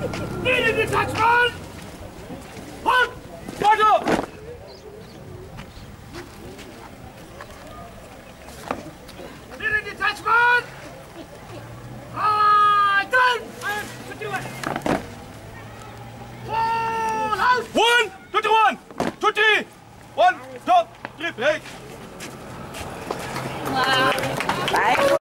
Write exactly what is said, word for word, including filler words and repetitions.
Leading detachment! Halt! Order! Leading detachment! Ah, done! To do it! Fall out! One! twenty-one! twenty! One, stop! Three, break! Bye.